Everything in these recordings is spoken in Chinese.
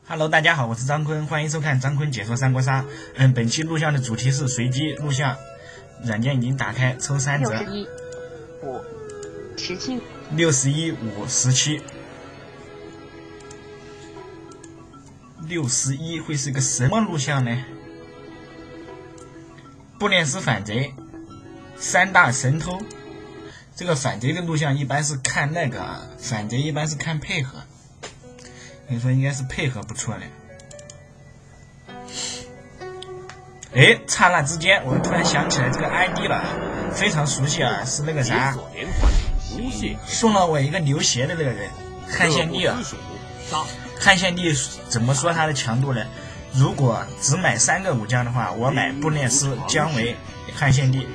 Hello， 大家好，我是张坤，欢迎收看张坤解说三国杀。本期录像的主题是随机录像，软件已经打开，抽3折。 61、5、17。 61、5、17。61会是个什么录像呢？布列斯反贼，3大神偷。这个反贼的录像一般是看那个反贼，一般是看配合。你说应该是配合不错嘞。哎，刹那之间，我突然想起来这个 ID 了，非常熟悉啊，是那个啥，送了我一个牛鞋的那个人，汉献帝啊。汉献帝怎么说他的强度呢？如果只买3个武将的话，我买布列斯、姜维、汉献帝。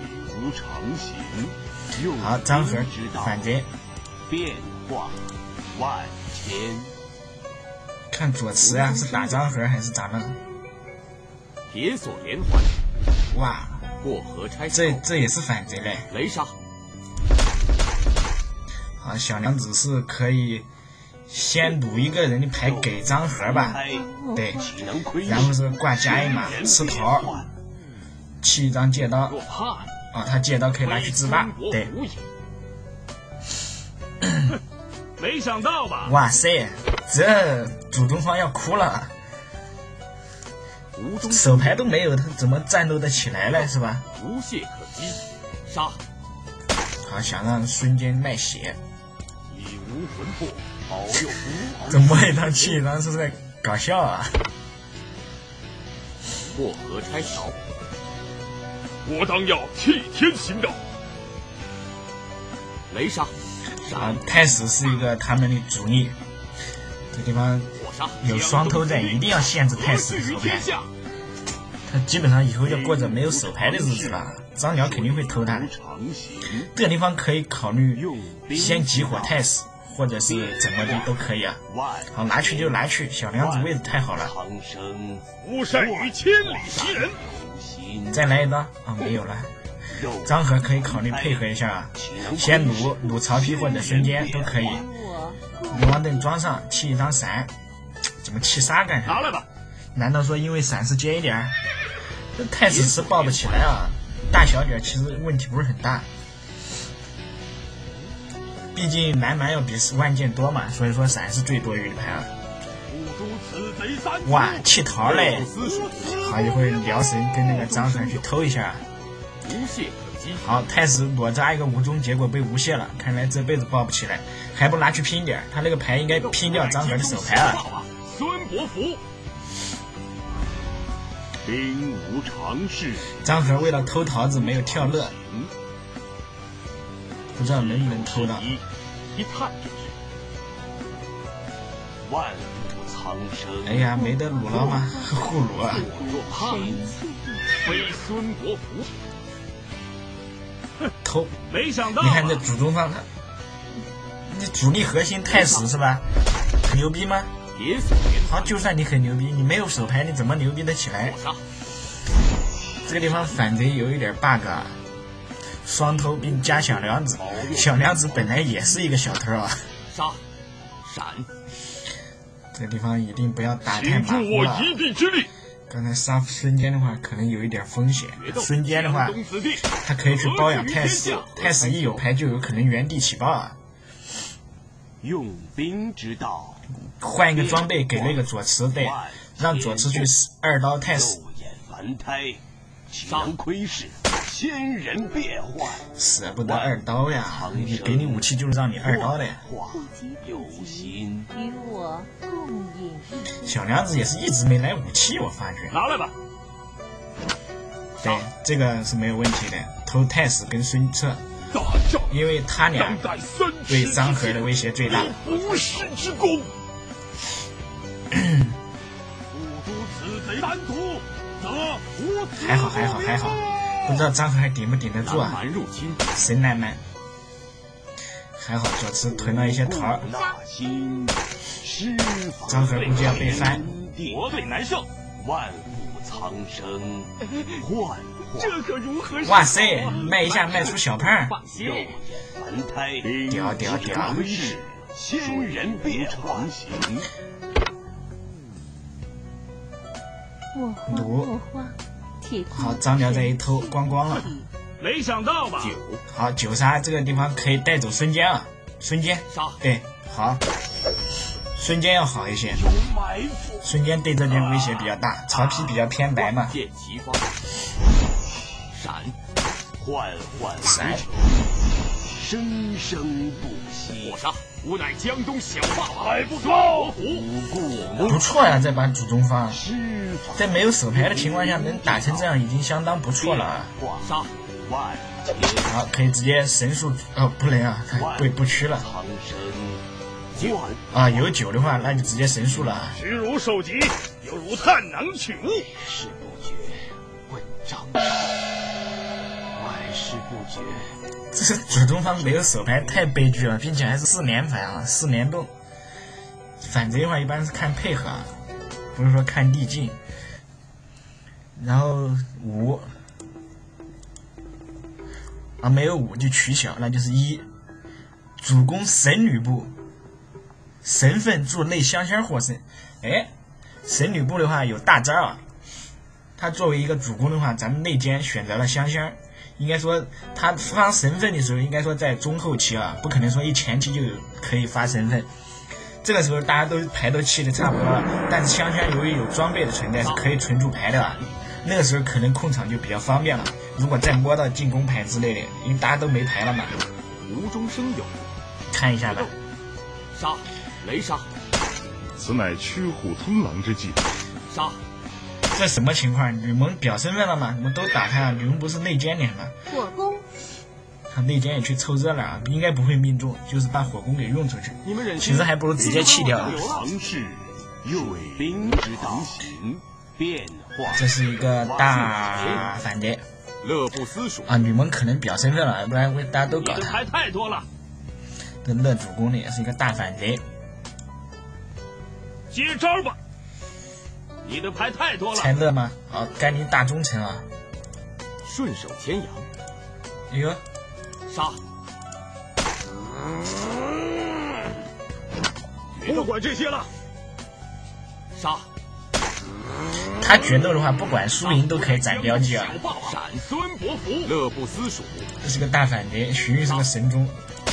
好，张合反贼， 变化万千。 看左慈啊，是打张合还是打那个？ 铁索连环。 哇， 过河拆这也是反贼嘞。 雷杀。 好，小娘子是可以先掳一个人的牌给张合吧？对，然后是挂甲乙马吃桃，弃一张借刀。啊，他借刀可以拿去自爆。对。 没想到吧？ 哇塞，这主东方要哭了，手牌都没有，他怎么战斗得起来了，是吧？ 无懈可击，杀！ 好，想让孙坚卖血， 以无魂魄，保佑无。 这摸一张弃一张是在搞笑啊！ 过河拆桥，我当要替天行道。雷杀！ 啊，太史是一个他们的主力，这地方有双偷在，一定要限制太史的手牌。他基本上以后要过着没有手牌的日子了，张辽肯定会偷他的。这个地方可以考虑先集火太史，或者是怎么的都可以啊。好，拿去就拿去，小娘子位置太好了。 无善于千里袭人。 再来一刀啊，没有了。张合可以考虑配合一下啊，先掳曹丕或者孙坚都可以。龙王盾装上，弃一张闪，怎么弃杀干啥？ 拿来吧。 难道说因为闪是接一点？这太史是抱得起来啊，大小点其实问题不是很大。毕竟南蛮要比万箭多嘛，所以说闪是最多余的牌啊。哇，弃桃嘞！好，一会儿辽神跟那个张合去偷一下。好，太史裸扎一个无中，结果被无懈了，看来这辈子抱不起来，还不拿去拼点？他那个牌应该拼掉张合的手牌啊。 孙伯符，兵无常势。 张合为了偷桃子没有跳乐，不知道能不能偷到。 一探就是。万物苍生。 哎呀，没得掳了吗？互掳啊！ 非孙伯符。 偷， 没想到， 你看这主东方他，你主力核心太史是吧？很牛逼吗？好，就算你很牛逼，你没有手牌，你怎么牛逼得起来？这个地方反贼有一点 bug 啊，双偷并加小娘子，小娘子本来也是一个小偷啊。 杀，闪， 这个地方一定不要打太马虎了。 一臂之力。 刚才杀孙坚的话，可能有一点风险。孙坚的话，他可以去包养太史，太史一有牌就有可能原地起爆啊。 用兵之道， 换一个装备给那个左慈，对，让左慈去2刀太史。 肉眼凡胎，岂能窥视千人变幻？ 舍不得2刀呀！你给你武器就是让你2刀的呀。 有心与我共饮一杯。 小娘子也是一直没来武器，我发觉。 拿来吧。 对，这个是没有问题的。偷太史跟孙策，因为他俩对张合的威胁最大。 无师之功。 还好，不知道张合还顶不顶得住啊？神南蛮。还好左慈囤了一些桃，张合估计要被翻。 国队难胜，万物苍生，幻这可如何？ 哇塞，卖一下卖出小胖， 肉眼凡胎， 屌！ 千人变幻。 弩。好，张辽这一偷光光了。 没想到吧？ 好，9杀这个地方可以带走瞬间啊，瞬间杀。 对，好，瞬间要好一些。瞬间对这边威胁比较大，曹丕比较偏白嘛。 剑齐发，闪，缓缓闪， 生生不息。火杀，吾乃江东小霸王，还不高？ 不错呀，这把主中方，在没有手牌的情况下能打成这样已经相当不错了。 杀， 好，可以直接神速哦，不能啊，不吃了。啊，有9的话，那就直接神速了。 虚如受击，犹如探囊取物。事不决，问张昭。万事不决。 这是主东方没有手牌，太悲剧了，并且还是4连反啊，4连动。反贼的话一般是看配合，不是说看地境。然后5啊，没有5就取小，那就是1。主攻神吕布，神分助内香仙获胜。哎，神吕布的话有大招啊，他作为一个主攻的话，咱们内奸选择了香仙。应该说他发神分的时候，应该说在中后期啊，不可能说一前期就可以发神分。这个时候大家都牌都弃的差不多了，但是香仙由于有装备的存在，是可以存住牌的。那个时候可能控场就比较方便了。如果再摸到进攻牌之类的，因为大家都没牌了嘛。 无中生有， 看一下吧。 杀，雷杀。 此乃驱虎吞狼之计。 杀。 这什么情况？吕蒙表身份了吗？我们都打开了，吕蒙不是内奸连吗？ 火攻。 他内奸也去凑热闹啊，应该不会命中，就是把火攻给用出去。其实还不如直接弃掉了。 尝试水兵之当行，变化。 这是一个大反贼。 乐不思蜀啊，吕蒙可能表身份了，不然大家都搞他。 牌太多了。 这乐主公的也是一个大反贼。 接招吧。你的牌太多了。 猜乐吗？好，甘宁大忠臣啊。 顺手牵羊。 哎呦， 杀！不管这些了。杀！ 他决斗的话，不管输赢都可以斩标记啊。 闪孙伯符，乐不思蜀。 这是个大反贼，荀彧是个神中。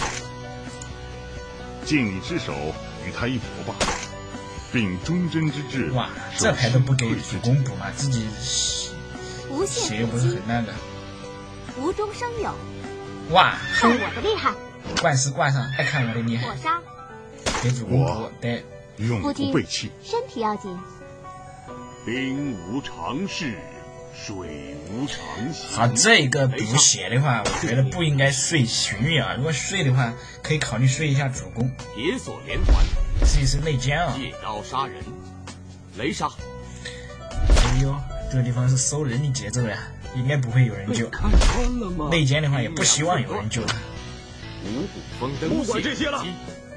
借你之手，与他一搏吧。并忠贞之志。 哇，这牌都不给主公补嘛，自己血又不是很那个。 无中生有。 哇， 看我的厉害！ 冠师挂上，再看我的厉害。 火杀。 给主公补，对。 永不背弃。 身体要紧。 兵无常势，水无常形。 好，这个补血的话，我觉得不应该睡荀彧啊。如果睡的话，可以考虑睡一下主公。 铁索连环。 这也是内奸啊！ 借刀杀人，雷杀。 哎呦，这个地方是收人的节奏呀，应该不会有人救。内奸的话也不希望有人救他。 五谷丰登，不管这些了。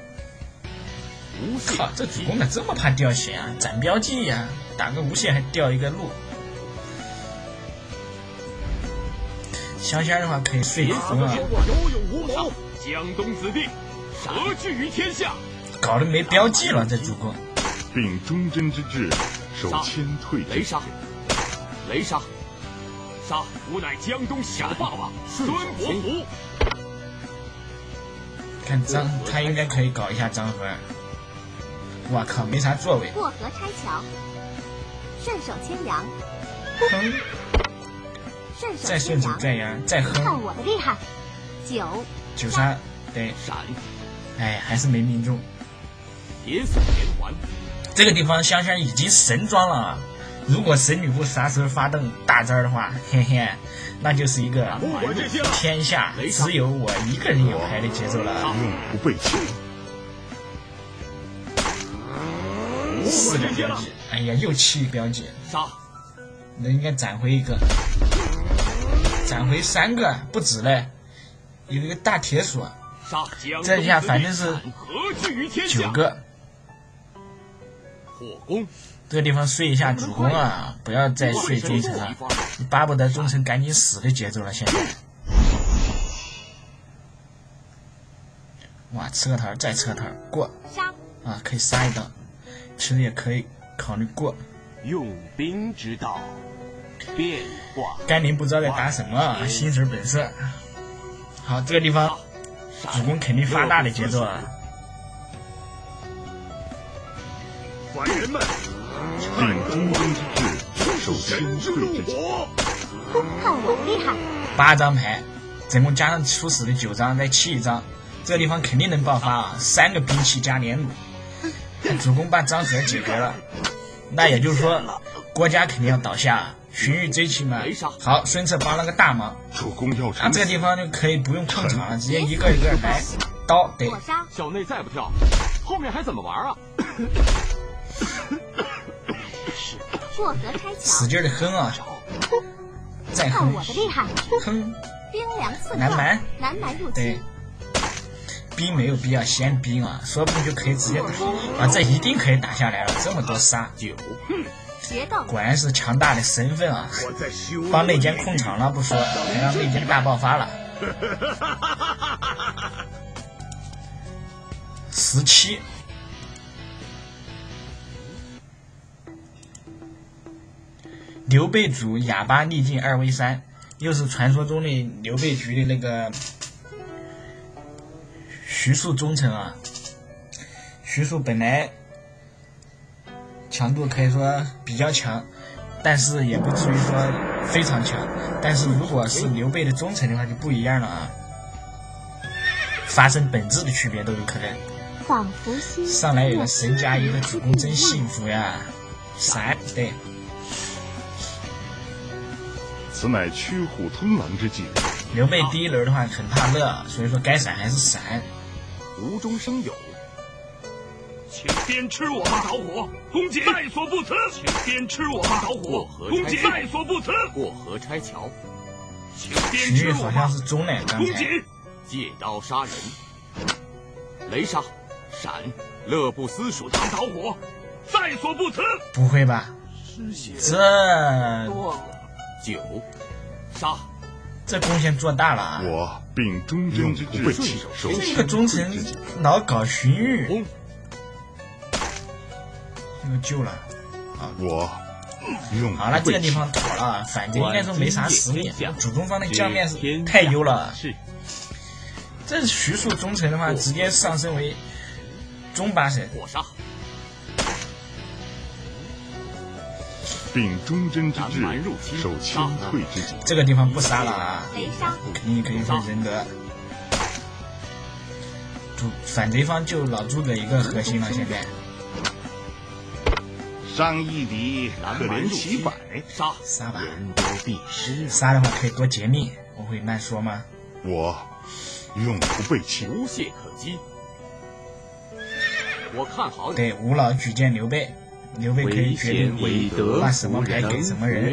靠，这主公咋这么怕掉血啊？斩标记呀，打个无限还掉一个路。香仙的话可以睡服啊。 有勇无谋，江东子弟，何惧于天下？ 搞得没标记了，这主公。 并忠贞之志，守谦退之。 雷杀，雷杀，杀！吾乃江东小霸王孙伯符。 看张，他应该可以搞一下张合。哇靠，没啥作为。 过河拆桥，顺手牵羊。 哼。再顺手再羊，再哼。 看我的厉害！9 杀，对。 闪。 哎，还是没命中。 铁索连环， 这个地方香仙已经神装了。如果神吕布啥时候发动大招的话，嘿嘿，那就是一个天下只有我一个人有牌的节奏了。 永不背弃。 4个标记，哎呀，又弃标记。 杀！ 那应该斩回一个，斩回3个，不止嘞，有一个大铁索。这下反正是9个。 火攻， 这个地方睡一下主公啊，不要再睡忠臣了，你巴不得忠臣赶紧死的节奏了。现在，哇，吃个头再吃个头过啊，可以杀一刀，其实也可以考虑过。 用兵之道，变化。 甘霖不知道在打什么，心神本色。好，这个地方主公肯定发大的节奏啊！ 凡人们， 秉忠贞之志，守清退之节。 看我厉害 ！8张牌，总共加上初始的9张，再弃1张，这个地方肯定能爆发啊！3个兵器加连弩，主公把张合解决了，那也就是说国家肯定要倒下。荀彧最起码好，孙策帮了个大忙。 主公要他这个地方就可以不用控场了，直接一个一个来刀。对， 小内再不跳，后面还怎么玩啊？ 过河拆桥， 使劲的哼啊！再哼！ 看我的厉害！ 哼！ 兵粮寸南蛮， 南蛮入侵。 对，兵没有必要先兵啊，说不定就可以直接打啊！这一定可以打下来了，这么多杀。 决斗， 果然是强大的身份啊！帮内奸控场了不说，还让内奸大爆发了。17。刘备主哑巴逆境2v3，又是传说中的刘备局的那个徐庶忠臣啊。徐庶本来强度可以说比较强，但是也不至于说非常强。但是如果是刘备的忠臣的话就不一样了啊，发生本质的区别都有可能。 仿佛上来有个神加1的主公真幸福呀！3对。 此乃驱虎吞狼之计。 刘备第一轮的话很怕乐，所以说该闪还是闪。 无中生有，请鞭笞我们导火，攻击在所不辞。请鞭笞我们导火，攻击在所不辞。过河拆桥，请鞭笞我们。 好像是中嘞，刚才。 借刀杀人，雷杀，闪，乐不思蜀当导火，在所不辞。 不会吧？这 9杀， 这贡献做大了啊！ 我秉忠贞之志，守这个忠臣老搞荀彧，这个救了啊！ 我用好了，这个地方妥了，反正应该说没啥实力，主攻方的将面是太优了。这徐庶忠臣的话，直接上升为中8神。 火杀。 秉忠贞之志，守清退之节。 这个地方不杀了啊， 雷杀， 肯定可以分仁德。反贼方就老诸葛一个核心了，现在。 伤一敌，可怜其百。 杀吧， 人多必失。 杀的话可以多解密，我会慢说吗？ 我永不背弃， 无懈可击。我看好你。 对，无脑举荐刘备。刘备可以决定把什么牌给什么人，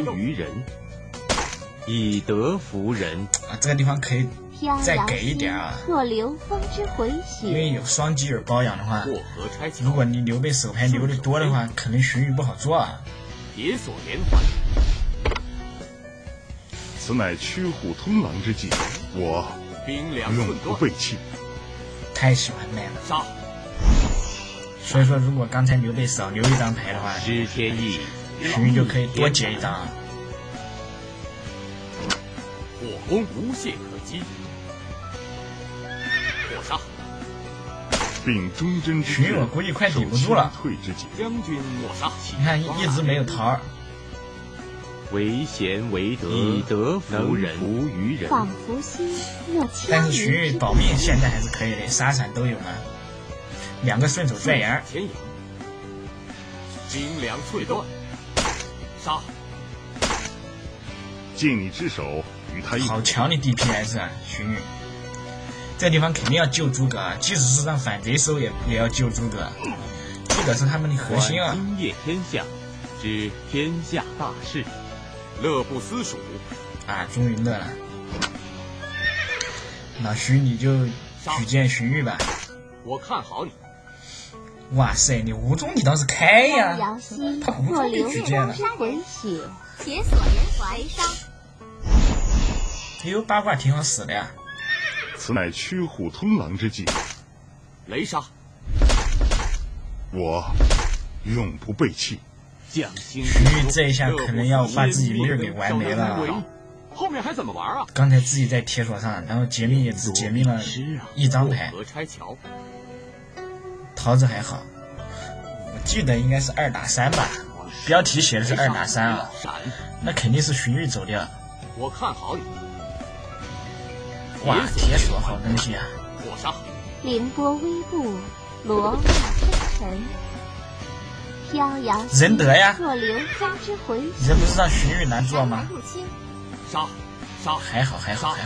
以德服人啊！这个地方可以再给一点啊。 若流风之回血， 因为有双基尔包养的话，如果你刘备手牌留的多的话，可能荀彧不好做啊。 铁索连环， 此乃驱虎吞狼之计，我永不背弃。 太喜欢卖了。 杀！ 所以说，如果刚才刘备少留1张牌的话， 知天意， 荀彧就可以多解1张。 火攻无懈可击，火杀。 秉忠贞之志， 荀彧我估计快抵不住了。 将军火杀， 你看一直没有桃。 为贤为德，以德服人，服于人。 仿佛心若轻。 但是荀彧保命现在还是可以的，杀闪都有嘛。2个顺手拽牙， 兵粮脆断，杀！ 借你之手，与他一好强的 DPS 啊，荀彧。这地方肯定要救诸葛啊，即使是让反贼收也要救诸葛。诸葛是他们的核心啊。 今夜天下，知天下大事，乐不思蜀啊，终于乐了。老徐你就举荐荀彧吧。 我看好你。 哇塞，你无中你倒是开呀！他无中就举荐了。 铁索连环杀。 哎呦，八卦挺好使的呀。 此乃驱虎吞狼之计。 雷杀。 我永不背弃。 徐玉这一下可能要把自己命儿给玩没了。 后面还怎么玩啊？ 刚才自己在铁索上，然后解命也只解命了一张牌。桃子还好，我记得应该是2打3吧，标题写的是2打3啊，那肯定是徐玉走掉。 我看好你。 哇，铁索好东西啊！ 火杀。 凌波微步，罗袜生尘，飘摇仁德呀！ 若流风之回人不是让徐玉难做吗？ 杀！ 还好。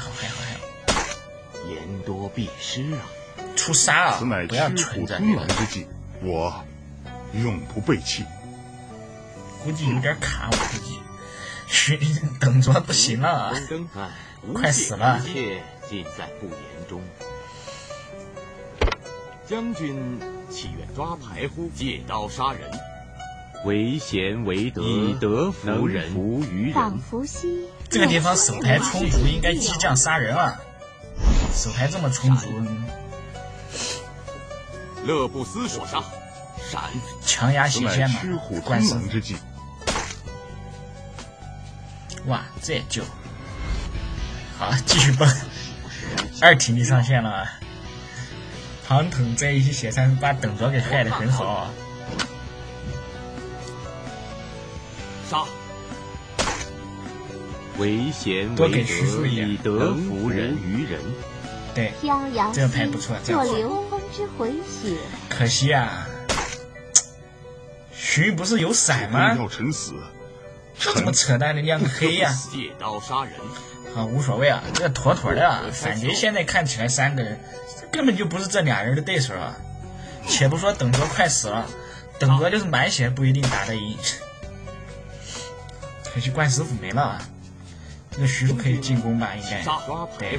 言多必失啊！ 出杀啊！ 此乃不要吃存着苦吞狼之计，我永不背弃。 估计有点卡，我估计徐等着不行了，快死了！ 一切尽在不言中。将军岂愿抓牌乎？借刀杀人，为贤为德，以德服人，服于人。 这个地方手牌充足，应该激将杀人啊！手牌这么充足， 乐不思所杀，闪！ 强压斜线嘛，关师之计。 哇，这也救！好，继续蹦，2体力上线了。庞统在一起血山把等着给害得很好啊！ 杀！ 为贤多给为德， 徐庶一点以德服人于人。 对，这个牌不错，这样若流风之回血。 可惜啊，徐不是有闪吗？ 要臣死， 这怎么扯淡的亮个黑呀？ 借刀杀人。 好，无所谓啊，这个妥妥的啊。反正现在看起来3个人根本就不是这俩人的对手啊。且不说等格快死了，等格就是满血不一定打得赢。可惜冠师傅没了啊。这个徐庶可以进攻吧？应该对。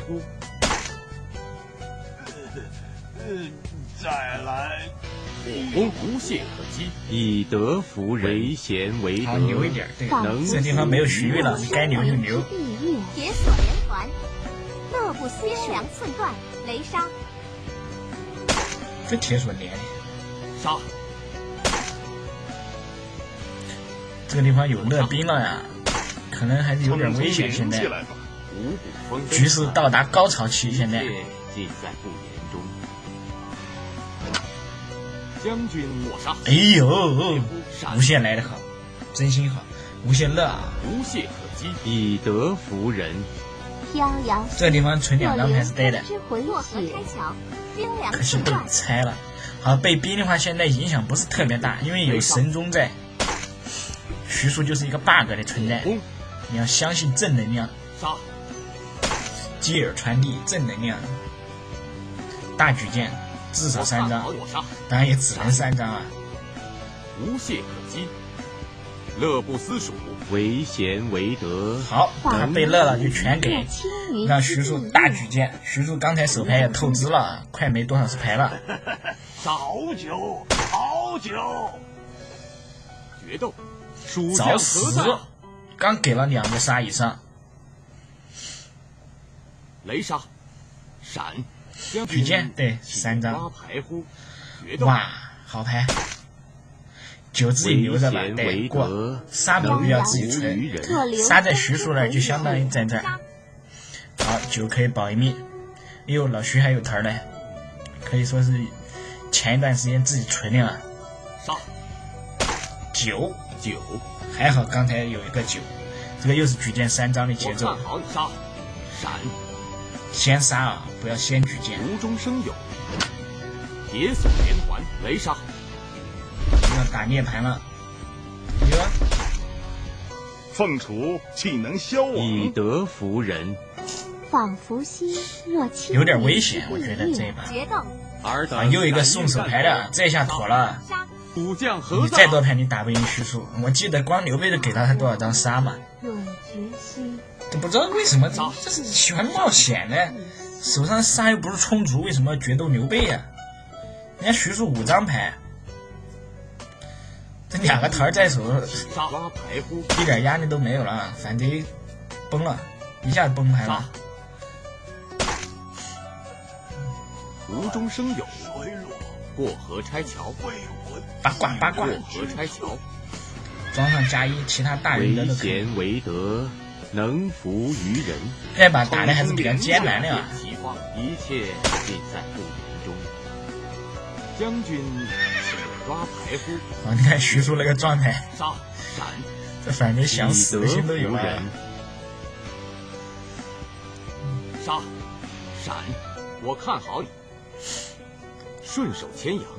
再来，火攻无懈可击， 以德服人，为贤为德。 好，留一点，对， 能这地方没有徐玉了，该留就留。 铁索连环，乐不思蜀，寸断，雷杀。 这铁索连， 杀！ 这个地方有乐兵了呀，可能还是有点危险。现在局势到达高潮期，现在。 尽在不言中。将军我杀！ 哎呦，无限来得好，真心好，无限乐啊！ 无懈可击， 以德服人。 飘摇。 这个地方存2张牌是对的，可惜被拆了。好，被逼的话，现在影响不是特别大，因为有神宗在。徐庶就是一个 bug 的存在，你要相信正能量。 杀！ 基尔传递正能量。大举剑至少3张，当然也只能3张啊。 无懈可击，乐不思蜀， 为贤为德。 好，他被乐了就全给，让徐庶大举剑。徐庶刚才手牌也透支了，快没多少是牌了。 好酒，好酒！决斗， 找死！刚给了2个杀以上。 雷杀，闪！ 举剑对3张。哇，好牌！9自己留着吧，对，过杀没必要自己存，杀在徐庶那儿就相当于在这儿。好，9可以保一命。哎呦，老徐还有头嘞，可以说是前一段时间自己存的了。 杀 9， 还好刚才有一个9，这个又是举剑3张的节奏。 好，杀，闪。 先杀啊，不要先举剑。 无中生有，铁索连环，雷杀。 要打涅槃了，哟！ 凤雏岂能消亡？ 以德服人， 仿佛兮若轻。 有点危险，我觉得这一把。 决斗。 啊，又一个送手牌的，这下妥了。 武将何你再多牌你打不赢徐庶，我记得光刘备就给了他多少张杀嘛。都不知道为什么这是喜欢冒险呢？手上杀又不是充足，为什么要决斗刘备呀？人家徐庶5张牌，这2个台在手，一点压力都没有了，反贼崩了，一下崩牌了。 无中生有，过河拆桥， 八卦， 过河拆桥， 装上加1，其他大人的为都可以。 贤为德，能服于人。 这把打的还是比较艰难的啊。 一切尽在不言中。将军且抓排夫。 哦，你看徐庶那个状态， 杀闪， 这反正想死的心都有了。 杀闪，我看好你。顺手牵羊。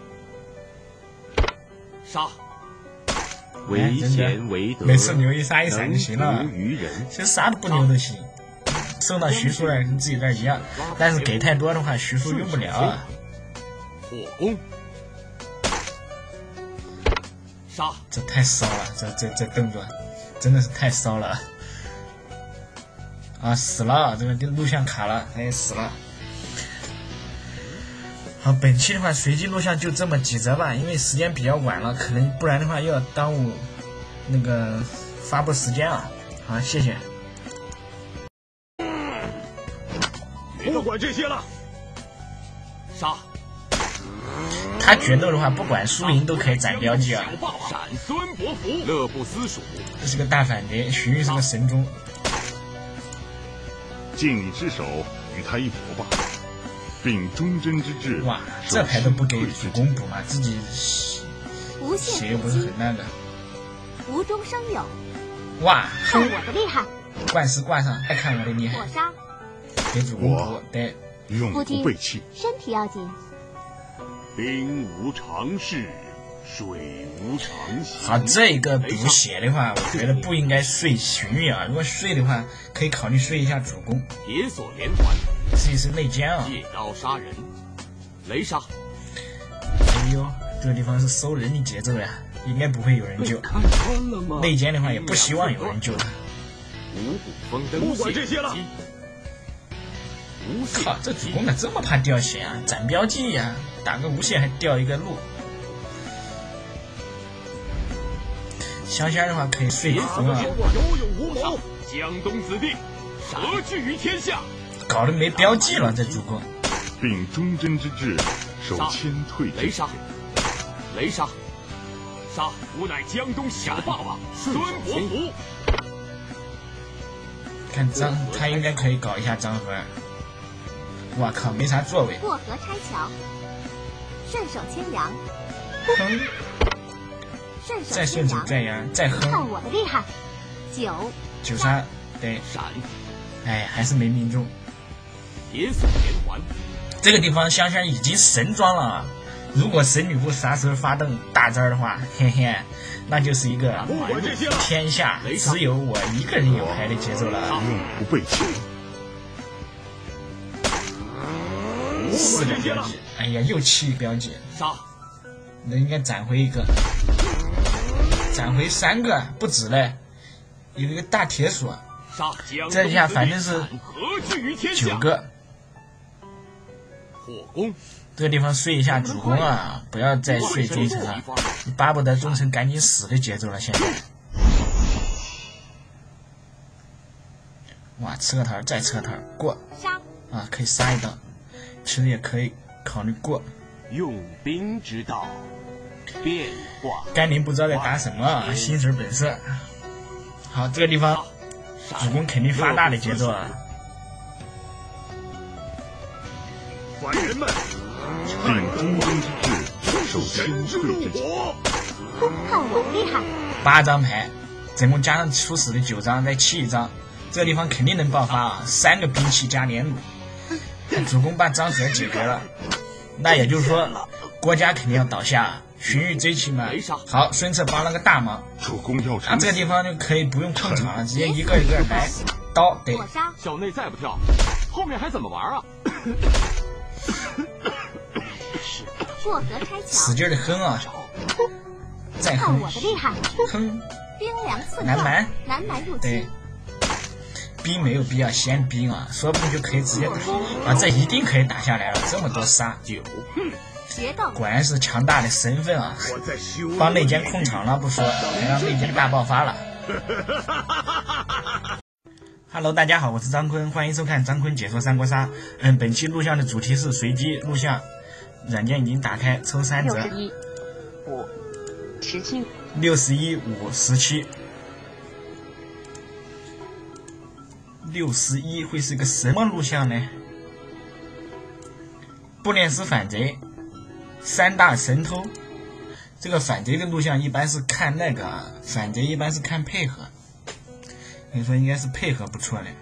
杀。 为贤为德， 每次留一杀一闪就行了， 能服于人。 其实啥都不留都行，送到徐庶那跟自己这儿一样，但是给太多的话，徐庶用不了啊。 火攻。杀！ 这太骚了，这动作真的是太骚了啊！死了，这个录像卡了，他也死了。好，本期的话随机录像就这么几则吧，因为时间比较晚了，可能不然的话又要耽误那个发布时间啊。好，谢谢。 不管这些了，杀！ 他决斗的话，不管输赢都可以斩标记啊。 闪孙伯符，乐不思蜀。 这是个大反贼，荀彧是个神宗。 尽你之手，与他一搏吧，并忠贞之志。 哇，这牌都不给主公补嘛，自己血又不是很那个。 无中生有。 哇， 看我的厉害！ 冠师挂上，再看我的厉害。 火杀。 给主公补，对。 永不背弃。 身体要紧。 兵无常势，水无常形。 好，这个补血的话，我觉得不应该睡荀彧啊。如果睡的话，可以考虑睡一下主公。 铁索连环， 试一试内奸啊。 借刀杀人，雷杀。 哎呦，这个地方是收人的节奏呀，应该不会有人救。内奸的话，也不希望有人救他。 五谷丰登，不管这些了。 靠，这主公咋这么怕掉血啊？斩标记呀，打个无限还掉一个路。香香的话可以睡服啊。 有勇无谋，江东子弟何惧于天下？ 搞得没标记了，这主公。 并忠贞之志，守谦退之。 雷杀，雷杀，杀！吾乃江东小霸王孙伯符。 看张，他应该可以搞一下张合。哇靠，没啥作为。 过河拆桥，顺手牵羊， 哼，再顺手再羊，再哼。 看我的厉害！ 九杀，对， 闪， 哎，还是没命中。 铁索连环， 这个地方香香已经神装了。如果神女部啥时候发动大招的话，嘿嘿，那就是一个天下只有我一个人有牌的节奏了。 永不背弃。 4个标记，哎呀，又7个标记， 杀！ 那应该斩回一个，斩回3个，不止嘞，有一个大铁锁，这下反正是9个。 火攻， 这个地方睡一下主公啊，不要再睡忠臣了，你巴不得忠臣赶紧死的节奏了。现在，哇，吃个头，再吃个头，过啊，可以杀一刀。其实也可以考虑过。 用兵之道，变化。 甘霖不知道在打什么啊，新手本色。好，这个地方主公肯定发大的节奏啊。 凡人们， 并忠贞之志，守谦退之情。 看我厉害 ！8张牌，总共加上初始的9张，再7一张，这个地方肯定能爆发啊！3个兵器加连弩。主公把张合解决了，那也就是说国家肯定要倒下，荀彧最起码好，孙策帮了个大忙。 主公要他这个地方就可以不用控场了，直接一个一个来刀。对， 小内再不跳，后面还怎么玩啊？ 过河拆桥， 使劲的哼啊！再哼， 看我的厉害！ 哼， 兵粮刺南蛮入侵。 对。兵没有必要先兵啊，说不定就可以直接打啊！这一定可以打下来了，这么多杀果然是强大的身份啊！帮内奸控场了不说，还让内奸大爆发了。Hello， 大家好，我是张坤，欢迎收看张坤解说三国杀。本期录像的主题是随机录像，软件已经打开，抽3折。 61、5、17、 61、5、17。61会是个什么录像呢？不列斯反贼，3大神偷。这个反贼的录像一般是看那个反贼，一般是看配合。你说应该是配合不错的。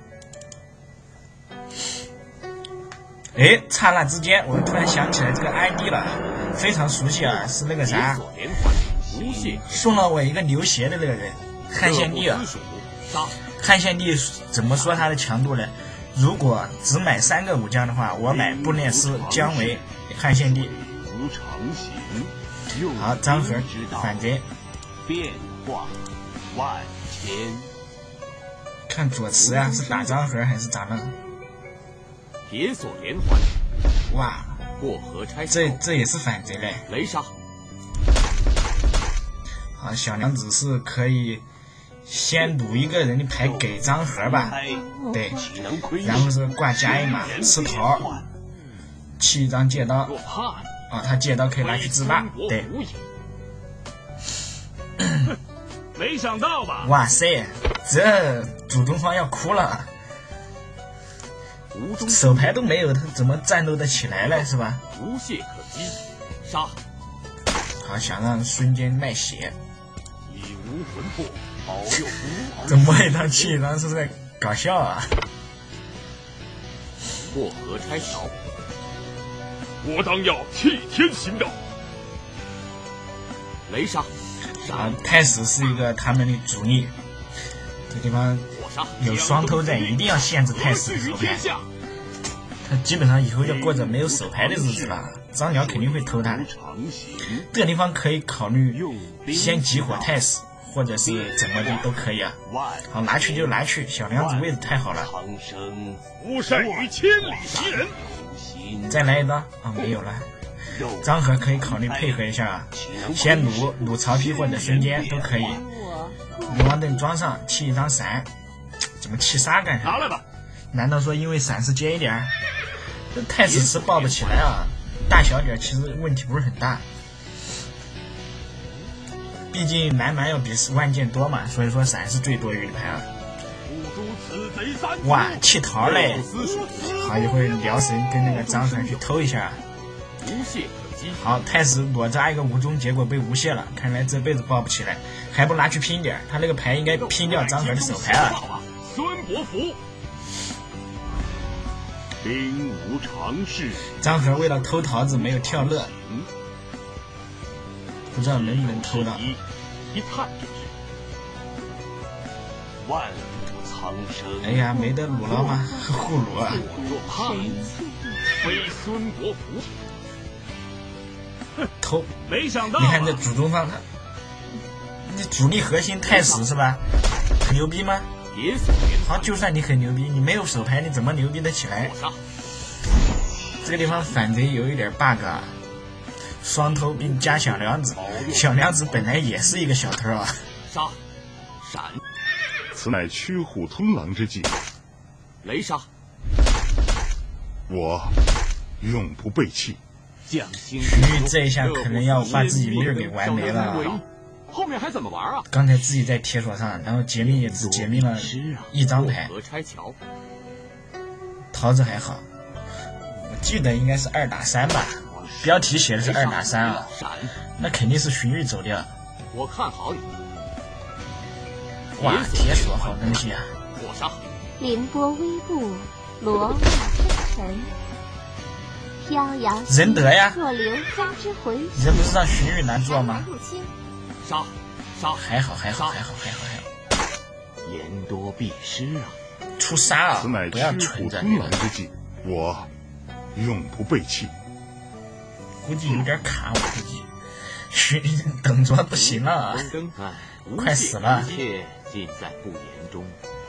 哎，刹那之间，我突然想起来这个 ID 了，非常熟悉啊，是那个啥，送了我一个流鞋的那个人，汉献帝啊。汉献帝怎么说他的强度呢？如果只买3个武将的话，我买布列斯、姜维、汉献帝。好，张合反贼， 变化万千。 看左慈啊，是打张合还是咋弄？ 铁索连环， 哇， 过河拆桥， 这也是反贼嘞。 雷杀。 好，小娘子是可以先掳一个人的牌给张合吧？对，然后是挂加一码吃桃，弃一张借刀。啊，他借刀可以拿去自霸。对。 没想到吧？ 哇塞，这主东方要哭了。手牌都没有，他怎么战斗得起来了，是吧？ 无懈可击，杀！ 好，想让孙坚卖血。 以无魂魄，保佑无王。 这摸一张弃一张是在搞笑啊！ 过河拆桥， 我当要替天行道。 雷杀！ 啊，太史是一个他们的主力。这地方有双偷在，一定要限制太史的手牌。他基本上以后就过着没有手牌的日子了。张辽肯定会偷他的。这个地方可以考虑先集火太史，或者是怎么的都可以啊。好，拿去就拿去，小娘子位置太好了。 无善于千里袭人。 再来一刀啊，没有了。张合可以考虑配合一下啊，先掳曹丕或者孙坚都可以。女王盾装上，弃一张闪，怎么弃杀干啥？ 拿来吧。 难道说因为闪是接一点？这太史池抱得起来啊，大小点其实问题不是很大。毕竟南蛮要比万箭多嘛，所以说闪是最多余的牌啊。哇，弃桃嘞！好，一会儿辽神跟那个张合去偷一下。好，太史裸扎一个无中，结果被无懈了，看来这辈子抱不起来，还不拿去拼点？他那个牌应该拼掉张合的手牌啊。 孙伯符， 兵无常势。 张合为了偷桃子没有跳乐，不知道能不能偷到。 一探便知。万物苍生。 哎呀，没得掳了吗？互掳啊！ 非孙伯符。 偷， 没想到、 你看这主东方他，你主力核心太史是吧？很牛逼吗？好，就算你很牛逼，你没有手牌，你怎么牛逼得起来？这个地方反贼有一点 bug 啊，双偷并加小娘子，小娘子本来也是一个小偷啊。 杀，闪， 此乃驱虎吞狼之计。 雷杀， 我永不背弃。 徐峪这一下可能要把自己命给玩没了。 后面还怎么玩啊？ 刚才自己在铁索上，然后解命也只解命了一张牌。桃子还好，我记得应该是2打3吧，标题写的是2打3啊，那肯定是徐峪走掉。 我看好你。 哇，铁索好东西啊！ 火杀， 凌波微步，罗袜生尘。飘摇仁德呀， 若流加之回， 人不是让徐峪难做吗？ 杀， 还好。 言多必失啊！ 出杀啊！不要存着那个。 之计，我永不背弃。 估计有点卡，我估计徐峪等着不行了，快死了。 一切尽在不言中。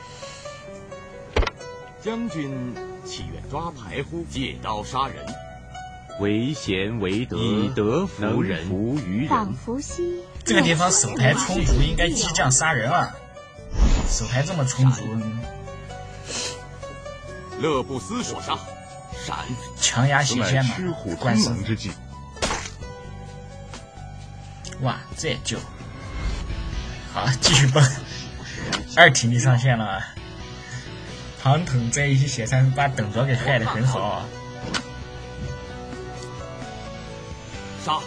将军岂愿抓牌乎？借刀杀人。为贤为德，以德服人，服于人。 这个地方手牌充足，应该激将杀人啊！手牌这么充足， 乐不思所杀，闪， 强压斜线嘛，关死。 之计。 哇，这也救！ 好，继续蹦，2体力上线了。庞统在一起血山把董卓给害得很好啊。 杀！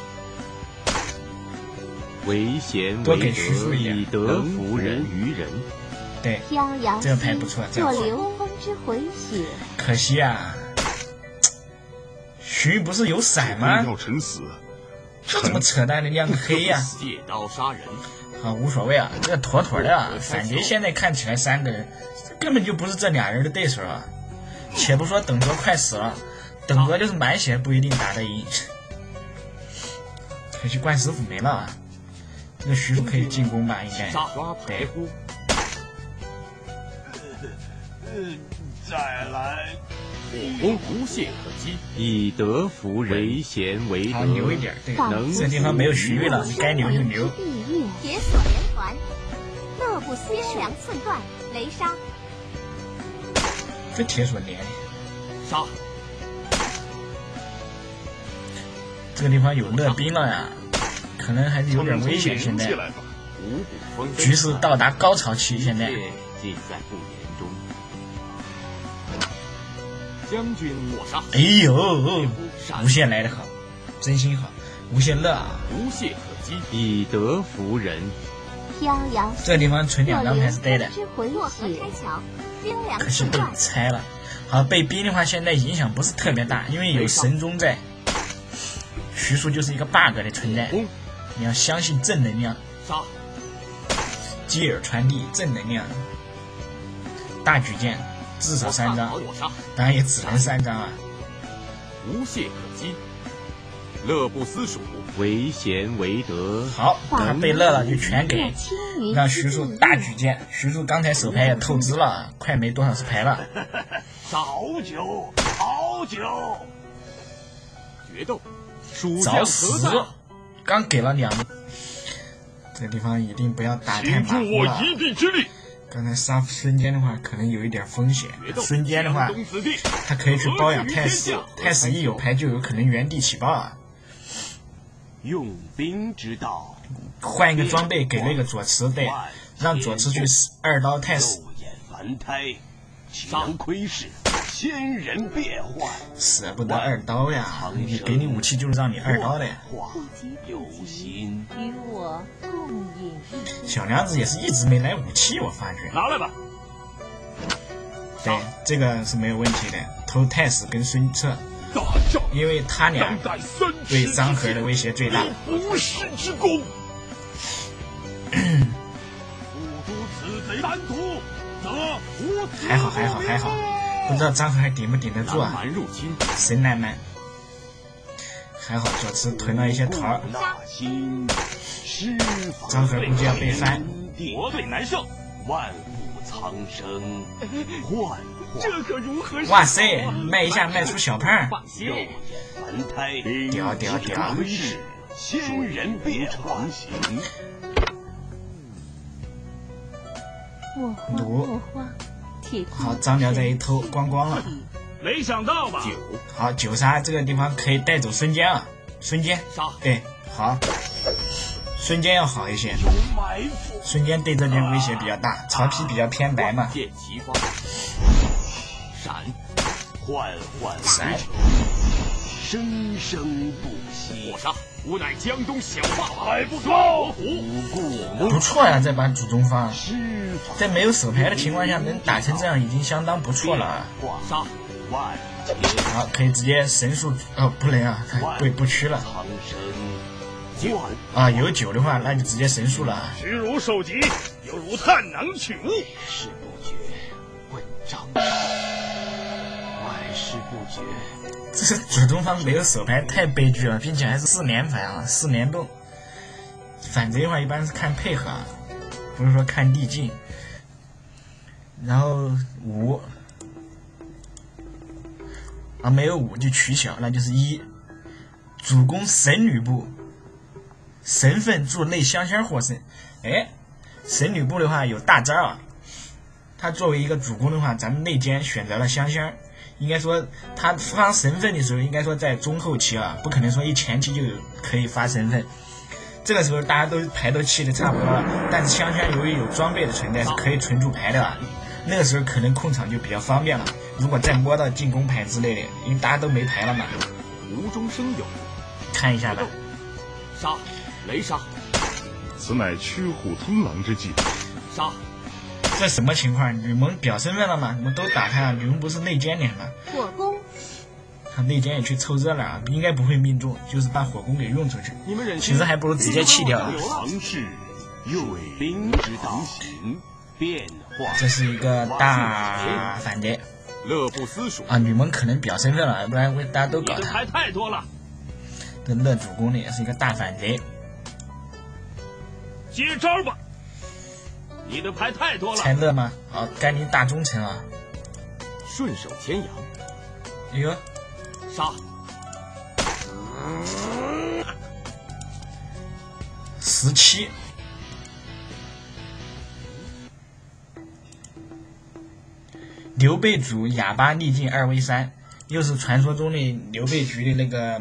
为贤多为德， 给徐庶一点以德服人于人。 对， 飘摇这个牌不错，这做个流风之回血， 可惜啊，徐不是有闪吗？ 要臣死， 这怎么扯淡的2个黑呀、 借刀杀人。 啊，无所谓啊，这个妥妥的啊。反正现在看起来3个人根本就不是这俩人的对手啊。且不说董卓快死了，董卓就是满血不一定打得赢。可惜关师傅没了啊。这个徐庶可以进攻吧？应该。 杀抓排呼。 再来。 火攻无懈可击。 以德服人，为贤为好， 德。 留一点，对， 能这地方没有徐悦了，你该留就留。 铁索连环，乐不思蜀，寸断，雷杀。 这铁索连， 杀！ 这个地方有乐兵了呀，可能还是有点危险。现在五谷丰登， 局势到达高潮期，现在。 尽在不言中。 将军抹杀。 哎呦，无限来得好，真心好，无限乐啊！ 无懈可击。 以德服人。 飘摇这个地方存2张牌是对的， 之回过河血， 拆桥，兵粮可惜被寸断。 拆了。好，被逼的话现在影响不是特别大，因为有神宗在。徐庶就是一个 bug 的存在，你要相信正能量， 杀！ 接耳传递正能量。大举剑至少3张，当然也只能3张啊。 无懈可击。乐不思蜀， 为贤为德。 好，等他被乐了就全给，让徐庶大举剑。徐庶刚才手牌也透支了，快没多少是牌了。 好酒，好酒。 决斗，蜀找将死何在？！ 刚给了2个，这个地方一定不要打太倾注我马虎了。 一臂之力。 刚才杀孙坚的话，可能有一点风险。孙坚的话， 江东子弟， 他可以去包养太史，太史一有牌就有可能原地起爆啊。 用兵之道， 换一个装备给那个左慈，对，让左慈去2刀太史， 肉眼凡胎，岂能窥视仙人变幻？ 舍不得2刀呀！你给你武器就是让你2刀的呀。 化有心， 与我共饮一杯。 小娘子也是一直没来武器，我发觉。 拿来吧。 对，这个是没有问题的。偷太史跟孙策， 大仗因为他俩当代3 对张合的威胁最大。 无世之功。 付诸此贼丹徒，则无此还好，不知道张合还顶不顶得住南啊？ 蛮入侵， 神难瞒。还好左慈囤了一些桃儿， 纳心，施法张合估计要被翻。 国对难胜，万物苍生，幻这可如何是好？ 哇塞，卖一下卖出小胖， 肉眼凡胎， 屌屌屌！ 窥视仙人变幻。 莫慌赌莫慌，铁好，张辽这一偷光光了。 没想到吧？ 好，9杀这个地方可以带走孙坚啊，孙坚杀！ 对，好，孙坚要好一些。 有埋伏， 孙坚对这边威胁比较大，曹丕比较偏白嘛。 剑齐发，闪！ 幻幻闪生生不息火。杀！吾乃江东小霸王， 还不高虎。 不错呀，这把主中方， 施法在没有手牌的情况下能打成这样已经相当不错了啊。 杀！ 万劫好，可以直接神速哦，不能啊，不屈了苍生，万啊。有9的话，那就直接神速了啊。 虚如受敌，犹如探囊取物。事不决，问张昭。万事不决， 这是主东方没有手牌，太悲剧了，并且还是4连反啊，4连动。反贼的话一般是看配合啊，不是说看地境。然后5啊，没有5就取小，那就是1。主攻神吕布，神分助内香仙获胜。哎，神吕布的话有大招啊，他作为一个主攻的话，咱们内奸选择了香仙。应该说他发神分的时候，应该说在中后期啊，不可能说一前期就可以发神分。 这个时候大家都牌都砌的差不多了，但是香香由于有装备的存在是可以存住牌的，那个时候可能控场就比较方便了。如果再摸到进攻牌之类的，因为大家都没牌了嘛。 无中生有， 看一下吧。 杀，雷杀。 此乃驱虎吞狼之计。 杀。 这什么情况？吕蒙表身份了吗？我们都打开了，吕蒙不是内奸连吗？ 火攻。 他内奸也去凑热闹啊，应该不会命中，就是把火攻给用出去。其实还不如直接弃掉了。 尝试又为兵之当行，变化。 这是一个大反贼。 乐不思蜀啊，吕蒙可能表身份了，不然大家都搞他。 你的牌太多了。 这乐主公呢也是一个大反贼。 接招吧！你的牌太多了。 猜乐吗？哦，甘宁大忠臣啊。 顺手牵羊。 哎呦！ 杀 ！17。刘备主哑巴逆境2v3，又是传说中的刘备局的那个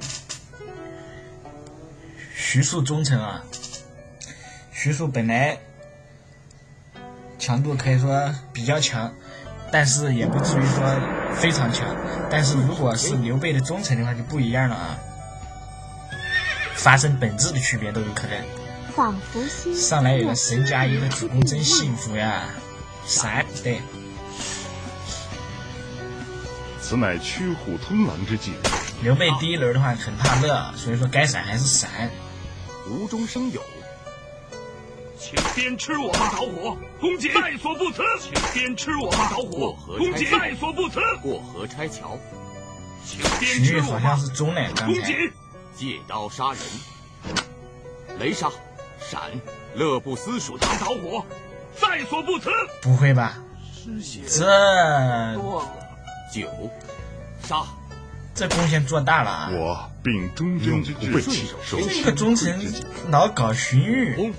徐庶忠臣啊。徐庶本来强度可以说比较强，但是也不至于说非常强。但是如果是刘备的忠臣的话就不一样了啊，发生本质的区别都有可能。 仿佛心上来有个神加1的主公真幸福呀！3对。 此乃驱虎吞狼之计。 刘备第一轮的话很怕乐，所以说该闪还是闪。 无中生有。 请鞭笞我吧，导火攻击，在所不辞。请鞭笞我吧，导火攻击，在所不辞。 过河拆桥。 请鞭笞我吧， 好像是中嘞，刚才。 攻击， 借刀杀人。雷杀，闪，乐不思蜀。 当导火，在所不辞。 不会吧？这 9杀。 这贡献做大了啊！ 我秉忠贞之志， 这个忠臣老搞荀彧。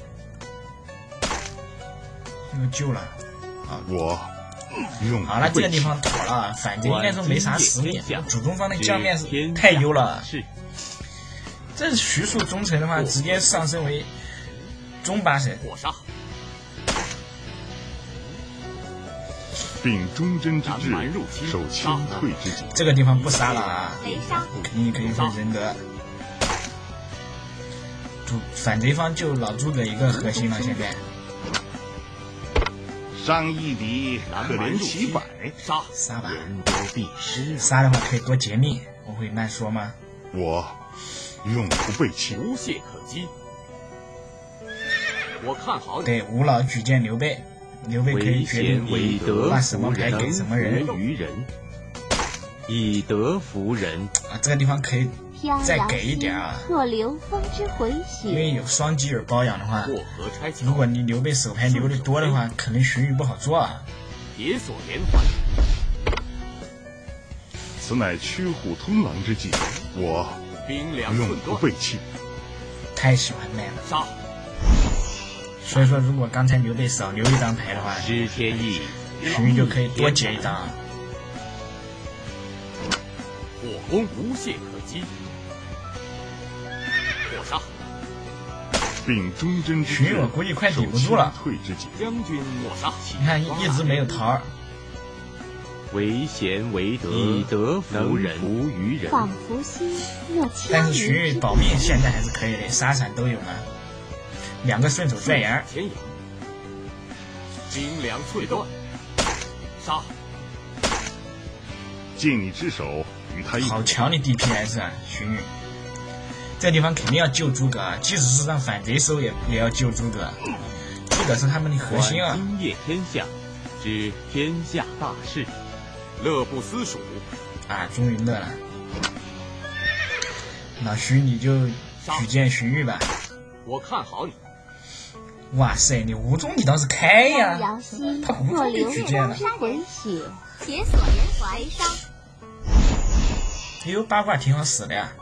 又救了，啊！ 我用好了，这个地方妥了，反正应该说没啥实力，主攻方的将面是太优了。这徐庶忠臣的话，直接上升为中8神。 火杀， 秉忠贞之志，守谦退之己。 这个地方不杀了啊， 雷杀， 肯定可以分仁德。反贼方就老诸葛一个核心了，现在。 伤一敌，可怜其百。 杀吧， 人多必失。 杀的话可以多劫命，我会慢说吗？ 我永不背弃， 无懈可击。我看好你。 对，吴老举荐刘备，刘备可以决定把什么牌给什么人。 以德服人啊，这个地方可以再给一点啊。 若流风之回血， 因为有双基尔包养的话， 过河拆桥。 如果你刘备手牌留的多的话，可能荀彧不好做啊。 铁索连环。 此乃驱虎吞狼之计，我永不背弃。 太喜欢卖了。 杀。 所以说，如果刚才刘备少留一张牌的话， 知天意， 荀彧就可以多结一张。 火攻无懈可击。火杀。 秉忠贞之志， 荀彧我估计快抵不住了。 退之己。 将军火杀。 你看一直没有桃。 为贤为德，以德服人，服于人。 仿佛心若但是荀彧保命现在还是可以的，杀闪都有嘛。2个顺手拽牙。 兵粮脆断。杀。 借你之手，与他一好强的 DPS 啊，荀彧。这地方肯定要救诸葛啊，即使是让反贼收也要救诸葛。诸葛是他们的核心啊。 今夜天下，知天下大事，乐不思蜀。 啊，终于乐了。老徐你就举荐荀彧吧。 我看好你。 哇塞，你无中你倒是开呀！他无中就举荐了。 铁索连环杀。 哎呦，八卦挺好使的呀。